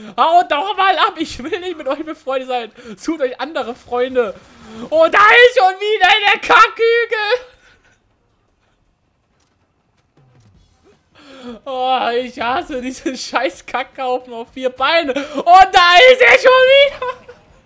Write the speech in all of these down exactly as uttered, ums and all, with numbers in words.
Haut doch mal ab, ich will nicht mit euch befreundet sein. Sucht euch andere Freunde. Oh, da ist schon wieder der Kackhügel. Oh, ich hasse diesen scheiß Kackhaufen auf vier Beine. Und da ist er schon wieder.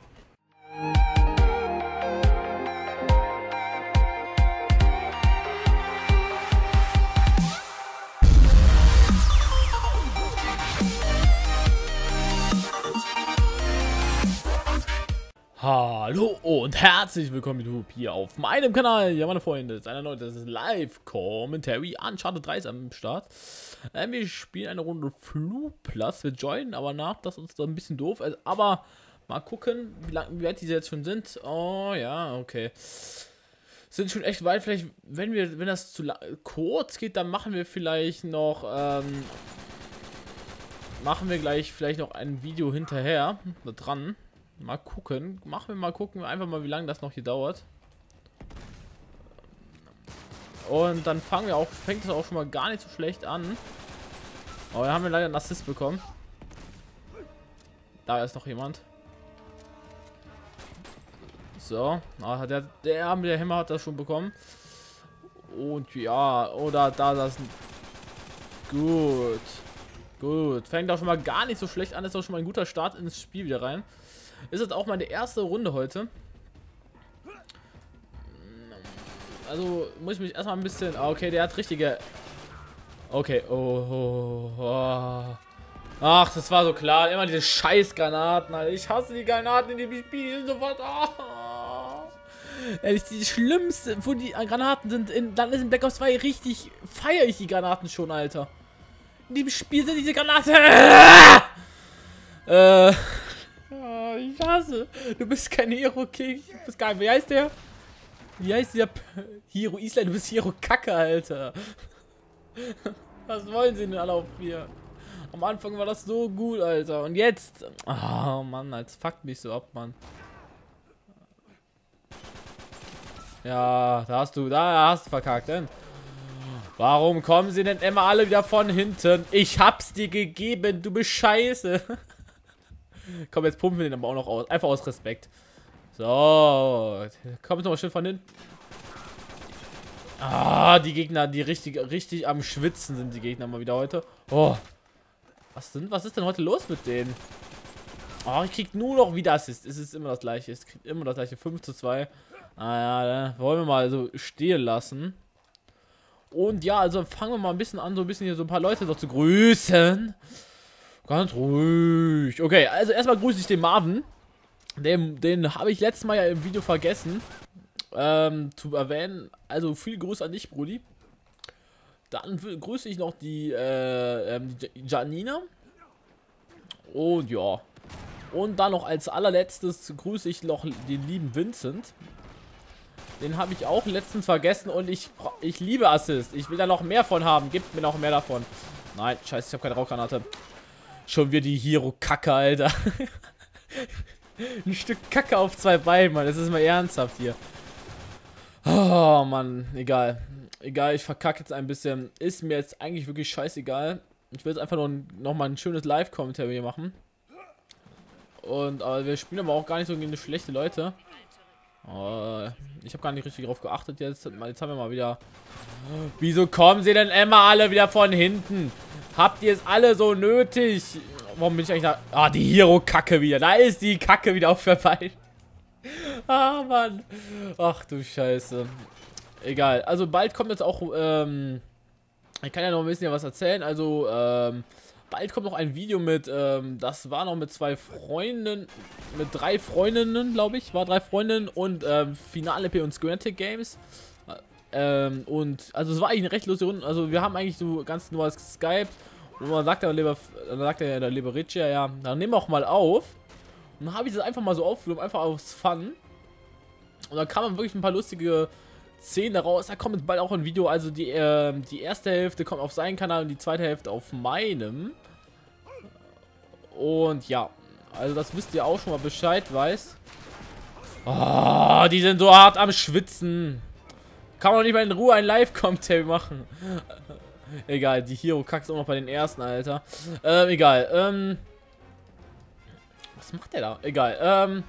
Hallo und herzlich willkommen YouTube hier auf meinem Kanal. Ja, meine Freunde, ist einer neuen, das ist Live-Commentary. Uncharted drei ist am Start. Ähm, wir spielen eine Runde Flugplatz. Wir joinen aber nach, das ist da ein bisschen doof. Also, aber mal gucken, wie, lang, wie weit diese jetzt schon sind. Oh ja, okay. Sind schon echt weit. Vielleicht, wenn wir, wenn das zu kurz geht, dann machen wir vielleicht noch, ähm, machen wir gleich vielleicht noch ein Video hinterher da dran. Mal gucken. Machen wir mal gucken. Einfach mal, wie lange das noch hier dauert. Und dann fangen wir auch, fängt es auch schon mal gar nicht so schlecht an. Aber da haben wir leider einen Assist bekommen. Da ist noch jemand. So. Ah, der, der mit der Hämmer hat das schon bekommen. Und ja, oder da das. Gut. Gut. Fängt auch schon mal gar nicht so schlecht an. Ist auch schon mal ein guter Start ins Spiel wieder rein. Ist jetzt auch meine erste Runde heute. Also muss ich mich erstmal ein bisschen... Okay, der hat richtige... Okay, oh, oh, oh. Ach, das war so klar. Immer diese scheiß Granaten. Alter. Ich hasse die Granaten in dem Spiel. Sofort. Oh. Ehrlich, die schlimmste, wo die Granaten sind, in, dann ist in Black Ops zwei richtig... Feiere ich die Granaten schon, Alter. In dem Spiel sind diese Granaten... Äh... Ich hasse. Du bist kein Hero King. Du bist gar nicht. Wie heißt der? Wie heißt der? Hero Island. Du bist Hero Kacke, Alter. Was wollen sie denn alle auf mir? Am Anfang war das so gut, Alter. Und jetzt. Oh Mann, als fuckt mich so ab, Mann. Ja, da hast du. Da hast du verkackt, denn. Warum kommen sie denn immer alle wieder von hinten? Ich hab's dir gegeben, du bist scheiße. Komm, jetzt pumpen wir den aber auch noch aus. Einfach aus Respekt. So. Komm jetzt noch mal schön von hinten. Ah, die Gegner, die richtig, richtig am Schwitzen sind, die Gegner mal wieder heute. Oh. Was sind, was ist denn heute los mit denen? Oh, ich krieg nur noch wieder Assist. Es ist immer das gleiche. Es kriegt immer das gleiche. fünf zu zwei. Naja, wollen wir mal so stehen lassen. Und ja, also fangen wir mal ein bisschen an, so ein bisschen hier so ein paar Leute noch zu grüßen. Ganz ruhig. Okay, also erstmal grüße ich den Marvin. Den, den habe ich letztes Mal ja im Video vergessen ähm, zu erwähnen. Also viel Grüße an dich, Brudi. Dann grüße ich noch die, äh, die Janina. Und ja. Und dann noch als allerletztes grüße ich noch den lieben Vincent. Den habe ich auch letztens vergessen und ich, ich liebe Assist. Ich will da noch mehr von haben. Gebt mir noch mehr davon. Nein, scheiße, ich habe keine Rauchgranate. Schon wieder die Hero-Kacke, Alter. Ein Stück Kacke auf zwei Beinen, Mann. Das ist mal ernsthaft hier. Oh, Mann. Egal. Egal, ich verkacke jetzt ein bisschen. Ist mir jetzt eigentlich wirklich scheißegal. Ich will jetzt einfach nur noch mal ein schönes Live-Commentary machen. Und aber wir spielen aber auch gar nicht so gegen schlechte Leute. Oh, ich habe gar nicht richtig drauf geachtet jetzt. Jetzt haben wir mal wieder... Wieso kommen sie denn immer alle wieder von hinten? Habt ihr es alle so nötig? Warum bin ich eigentlich da? Ah, die Hero-Kacke wieder. Da ist die Kacke wieder auf der Beine. Ah, Mann. Ach du Scheiße. Egal. Also bald kommt jetzt auch, ähm... Ich kann ja noch ein bisschen was erzählen. Also, ähm... bald kommt noch ein Video mit, ähm... das war noch mit zwei Freunden... Mit drei Freundinnen, glaube ich. War drei Freundinnen und, ähm... Finale P und Squantic Games. Ähm, und, also es war eigentlich eine recht lustige Runde. Also wir haben eigentlich so ganz nur als Skype. Und man sagt der Leber, dann sagt der, der Libericia, ja, dann nehmen wir auch mal auf. Und dann habe ich das einfach mal so aufgenommen, einfach aus Fun. Und dann kam man wirklich ein paar lustige Szenen daraus. Da kommt jetzt bald auch ein Video. Also die, äh, die erste Hälfte kommt auf seinen Kanal und die zweite Hälfte auf meinem. Und ja, also das wisst ihr auch schon mal Bescheid, weiß. Oh, die sind so hart am Schwitzen. Kann man doch nicht mal in Ruhe ein Live-Commentary machen. Egal, die Hero kackt auch noch bei den ersten, Alter. Ähm, egal. Ähm, Was macht der da? Egal. Ähm.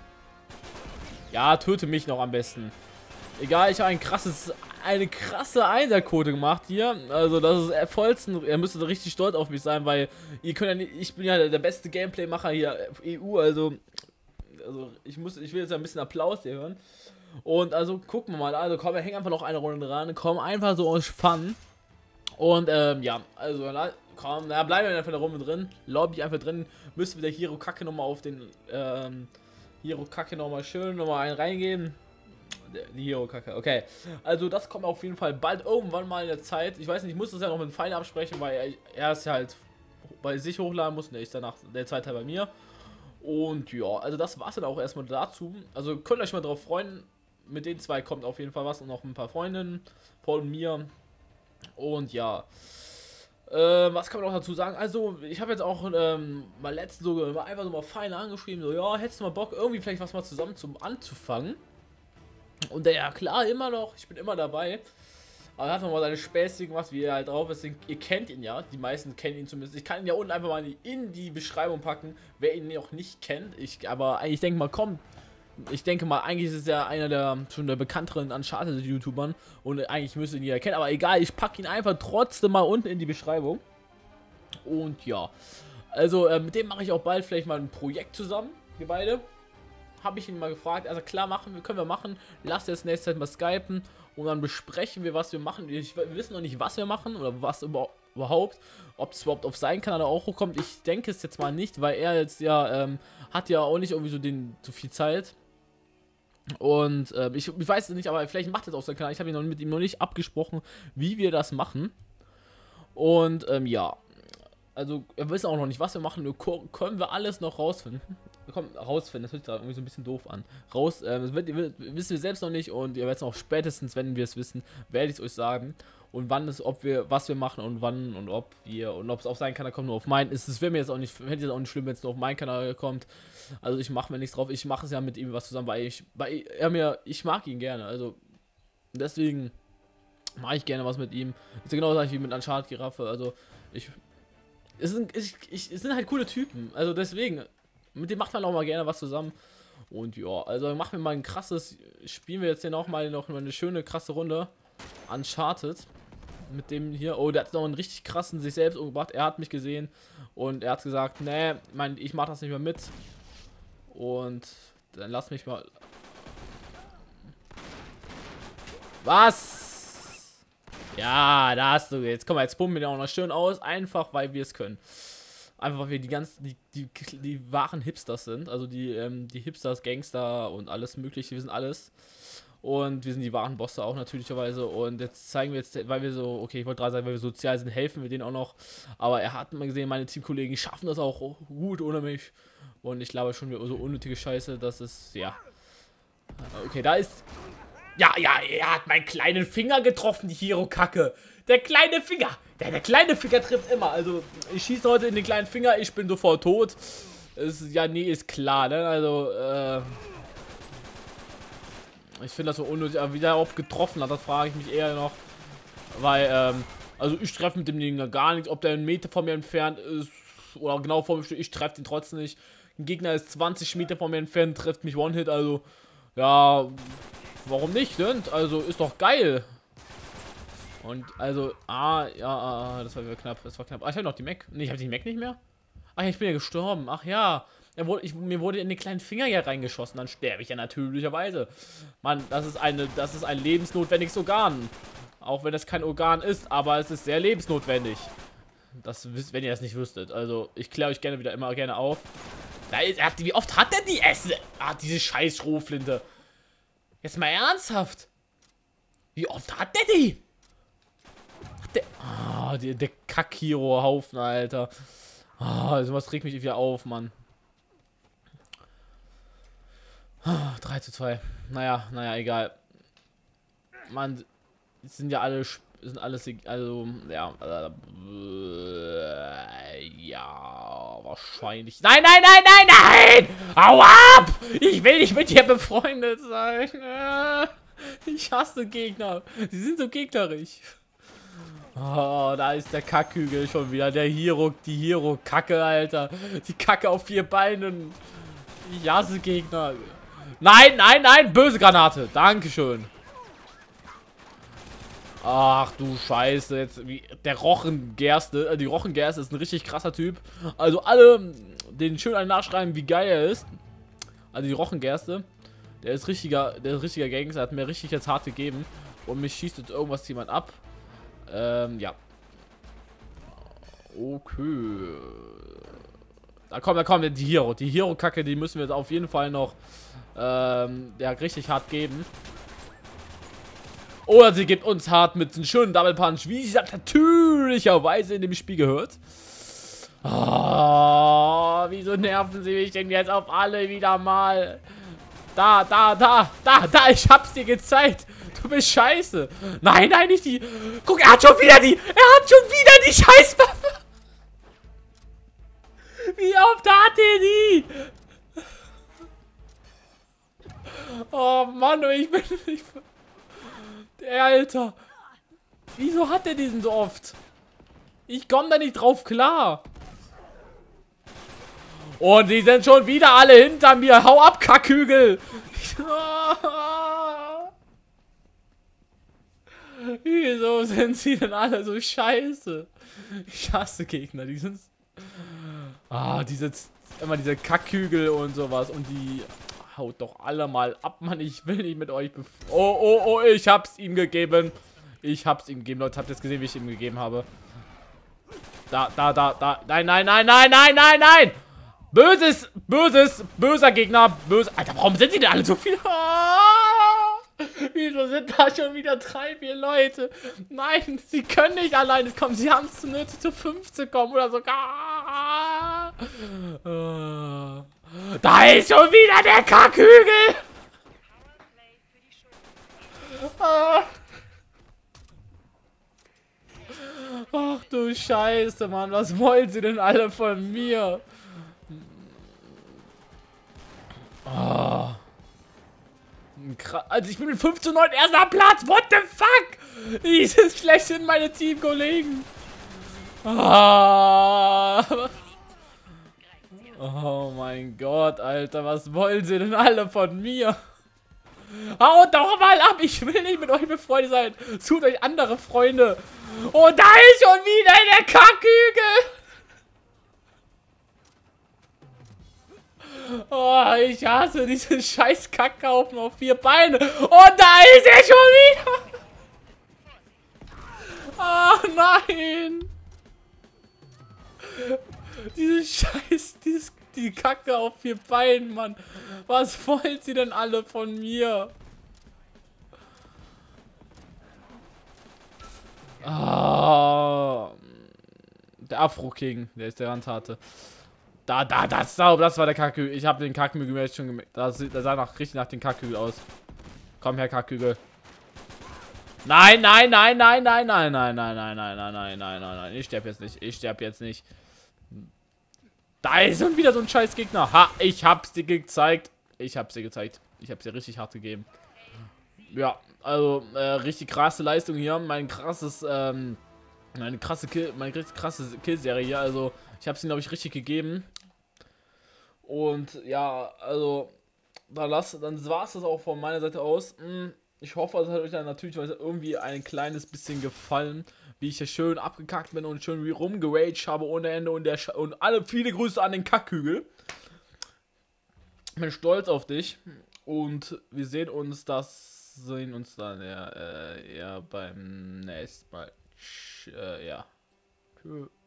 Ja, töte mich noch am besten. Egal, ich habe ein krasses, eine krasse Einserquote gemacht hier. Also das ist vollsten. Ihr müsstet richtig stolz auf mich sein, weil ihr könnt ja nicht, ich bin ja der, der beste Gameplay-Macher hier E U, also, also ich muss, ich will jetzt ein bisschen Applaus hier hören. Und also gucken wir mal, also komm, wir hängen einfach noch eine Runde dran, komm einfach so aus Fun. Und ähm, ja, also komm, da bleiben wir einfach in der Runde drin, Lobby einfach drin, müssen wir der Hero Kacke nochmal auf den ähm, Hero Kacke nochmal schön nochmal einen reingeben. Die Hero Kacke, okay. Also das kommt auf jeden Fall bald irgendwann mal in der Zeit. Ich weiß nicht, ich muss das ja noch mit dem Pfeil absprechen, weil er es ja halt bei sich hochladen muss und er ist danach der Zeit halt bei mir. Und ja, also das war es dann auch erstmal dazu. Also könnt ihr euch mal drauf freuen. Mit den zwei kommt auf jeden Fall was und noch ein paar Freundinnen von mir. Und ja. Äh, was kann man noch dazu sagen? Also, ich habe jetzt auch ähm, mal letztens so einfach so mal fein angeschrieben, so, ja, hättest du mal Bock, irgendwie vielleicht was mal zusammen zum anzufangen. Und der, ja klar, immer noch, ich bin immer dabei. Aber er hat nochmal seine Späße gemacht, wie er halt drauf ist. Ihr kennt ihn ja, die meisten kennen ihn zumindest. Ich kann ihn ja unten einfach mal in die Beschreibung packen, wer ihn noch nicht kennt. Ich, aber ich denke mal, komm, ich denke mal, eigentlich ist es ja einer der schon der bekannteren Uncharted-YouTubern. Und eigentlich müsste ihn jeder kennen. Aber egal, ich packe ihn einfach trotzdem mal unten in die Beschreibung. Und ja, also äh, mit dem mache ich auch bald vielleicht mal ein Projekt zusammen, wir beide. Habe ich ihn mal gefragt, also klar, machen wir, können wir machen, lasst jetzt nächste Zeit mal skypen und dann besprechen wir, was wir machen. Ich, wir wissen noch nicht, was wir machen oder was überhaupt, ob es überhaupt auf seinen Kanal auch hochkommt. Ich denke es jetzt mal nicht, weil er jetzt ja, ähm, hat ja auch nicht irgendwie so den, so viel Zeit. Und äh, ich, ich weiß es nicht, aber vielleicht macht es auf seinen Kanal. Ich habe ihn noch mit ihm noch nicht abgesprochen, wie wir das machen. Und ähm, ja, also wir wissen auch noch nicht, was wir machen, nur können wir alles noch rausfinden. Komm, rausfinden, das hört sich da irgendwie so ein bisschen doof an. Raus, äh, das wird, wird, wissen wir selbst noch nicht und ihr werdet es auch spätestens, wenn wir es wissen, werde ich es euch sagen. Und wann es, ob wir, was wir machen und wann und ob wir und ob es auf seinen Kanal kommt, nur auf meinen. Es wäre mir jetzt auch nicht, hätte jetzt auch nicht schlimm, wenn es nur auf meinen Kanal kommt. Also ich mache mir nichts drauf. Ich mache es ja mit ihm was zusammen, weil ich, weil er mir, ich mag ihn gerne. Also deswegen mache ich gerne was mit ihm. Ist ja genau das wie mit Uncharted Giraffe. Also ich, es sind, ich, ich, es sind halt coole Typen. Also deswegen. Mit dem macht man auch mal gerne was zusammen. Und ja, also machen wir mal ein krasses. Spielen wir jetzt hier noch mal noch eine schöne krasse Runde. Uncharted. Mit dem hier. Oh, der hat noch einen richtig krassen sich selbst umgebracht. Er hat mich gesehen. Und er hat gesagt, nee, mein, ich mach das nicht mehr mit. Und dann lass mich mal. Was? Ja, da hast du jetzt. Komm mal, jetzt pumpen wir den auch noch schön aus. Einfach, weil wir es können. Einfach weil wir die ganzen, die, die, die wahren Hipsters sind. Also die, ähm, die Hipsters, Gangster und alles mögliche. Wir sind alles. Und wir sind die wahren Bosse auch natürlicherweise. Und jetzt zeigen wir jetzt, weil wir so, okay, ich wollte gerade sagen, weil wir sozial sind, helfen wir denen auch noch. Aber er hat mal gesehen, meine Teamkollegen schaffen das auch gut ohne mich. Und ich glaube schon so unnötige Scheiße, dass es, ja. Okay, da ist... Ja, ja, er hat meinen kleinen Finger getroffen, die Hero-Kacke. Der kleine Finger. Der, der kleine Finger trifft immer. Also, ich schieße heute in den kleinen Finger, ich bin sofort tot. Ist, ja, nee, ist klar, ne? Also, äh... ich finde das so unnötig. Aber wie der überhaupt getroffen hat, das frage ich mich eher noch. Weil, ähm... also, ich treffe mit dem Ding gar nichts. Ob der einen Meter von mir entfernt ist oder genau vor mir steht, ich treffe den trotzdem nicht. Ein Gegner ist zwanzig Meter von mir entfernt, trifft mich One-Hit. Also, ja... Warum nicht, ne? Also, ist doch geil. Und, also, ah, ja, ah, das war wieder knapp, das war knapp. Ah, ich habe noch die Mac. Ne, ich habe die Mac nicht mehr. Ach ja, ich bin ja gestorben. Ach ja. Er wurde, ich, mir wurde in den kleinen Finger ja reingeschossen. Dann sterbe ich ja natürlicherweise. Mann, das ist, eine, das ist ein lebensnotwendiges Organ. Auch wenn es kein Organ ist, aber es ist sehr lebensnotwendig. Das wisst, wenn ihr das nicht wüsstet. Also, ich kläre euch gerne wieder immer gerne auf. Da ist, er hat, wie oft hat er die Esse? Ah, diese scheiß Schrotflinte. Jetzt mal ernsthaft. Wie oft hat der die? Hat der... Ah, der, der Kack-Hero-Haufen, Alter. Ah, sowas regt mich wieder auf, Mann. Ah, drei zu zwei. Naja, naja, egal. Mann, sind ja alle... Sind alles... Also, ja... Äh, ja... Wahrscheinlich... Nein, nein, nein, nein, nein! Hau ab! Ich will nicht mit dir befreundet sein. Ich hasse Gegner. Sie sind so gegnerisch. Oh, da ist der Kackhügel schon wieder. Der Hero, die Hero-Kacke, Alter. Die Kacke auf vier Beinen. Ich hasse Gegner. Nein, nein, nein, böse Granate. Dankeschön. Ach du Scheiße, jetzt wie der Rochengerste, äh, die Rochengerste ist ein richtig krasser Typ. Also alle, den schön einen nachschreiben, wie geil er ist. Also die Rochengerste, der ist richtiger, der ist richtiger Gangster, hat mir richtig jetzt hart gegeben. Und mich schießt jetzt irgendwas jemand ab. Ähm, ja. Okay. Da kommt, da kommt die Hero. Die Hero-Kacke, die müssen wir jetzt auf jeden Fall noch ähm, ja, richtig hart geben. Oder sie gibt uns hart mit einem schönen Double Punch, wie sie natürlicherweise in dem Spiel gehört. Oh, wieso nerven sie mich denn jetzt auf alle wieder mal? Da, da, da, da, da, ich hab's dir gezeigt. Du bist scheiße. Nein, nein, nicht die. Guck, er hat schon wieder die. Er hat schon wieder die Scheißwaffe. Wie oft hat er die? Oh Mann, ich bin nicht. Der Alter. Wieso hat er diesen so oft? Ich komme da nicht drauf klar. Und die sind schon wieder alle hinter mir. Hau ab, Kackhügel. Wieso sind sie denn alle so scheiße? Ich hasse Gegner. Die sind... Ah, diese... Immer diese Kackhügel und sowas. Und die... Haut doch alle mal ab, Mann. Ich will nicht mit euch bef... Oh, oh, oh, ich hab's ihm gegeben. Ich hab's ihm gegeben, Leute. Habt ihr jetzt gesehen, wie ich ihm gegeben habe? Da, da, da, da. Nein, nein, nein, nein, nein, nein, nein. Böses, böses, böser Gegner. Böse. Alter, warum sind die denn alle so viele? Oh, wieso sind da schon wieder drei, vier Leute? Nein, sie können nicht alleine kommen. Sie haben es zu nötig, zu fünf zu kommen oder sogar. Oh. Da ist schon wieder der Kackhügel! Ah. Ach du Scheiße, Mann. Was wollen sie denn alle von mir? Oh. Also ich bin mit fünf zu neun erster Platz. What the fuck? Dieses schlecht sind meine Teamkollegen. Ah. Oh mein Gott, Alter, was wollen sie denn alle von mir? Haut doch mal ab, ich will nicht mit euch befreundet sein. Sucht euch andere Freunde. Oh, da ist schon wieder der Kackhügel. Oh, ich hasse diesen scheiß Kackhaufen auf vier Beine. Und da ist er schon wieder. Oh nein. Dieses Scheiß, dieses, die Kacke auf vier Beinen, Mann. Was wollen sie denn alle von mir? Ah, der Afro-King, der ist der Randharte. Da, da, das, das war der Kackhügel. Ich habe den Kackhügel jetzt schon gemerkt. Das, das sah nach, richtig nach dem Kackhügel aus. Komm her, Kackhügel. Nein, nein, nein, nein, nein, nein, nein, nein, nein, nein, nein, nein, nein, nein, nein. Ich sterbe jetzt nicht. Ich sterbe jetzt nicht. Da ist schon wieder so ein scheiß Gegner. Ha, ich hab's dir gezeigt. Ich hab's dir gezeigt. Ich hab's dir richtig hart gegeben. Ja, also, äh, richtig krasse Leistung hier. Mein krasses, ähm, meine krasse Kill, meine richtig krasse Kill-Serie hier. Also, ich hab's ihm, glaube ich, richtig gegeben. Und ja, also, dann, lass, dann war's das auch von meiner Seite aus. Ich hoffe, es hat euch dann natürlich irgendwie ein kleines bisschen gefallen, wie ich hier schön abgekackt bin und schön wie rumgeraged habe ohne Ende und der Sch und alle viele Grüße an den Kackhügel. Ich bin stolz auf dich und wir sehen uns das sehen uns dann ja, äh, ja beim nächsten Mal. Äh, ja. Tschö.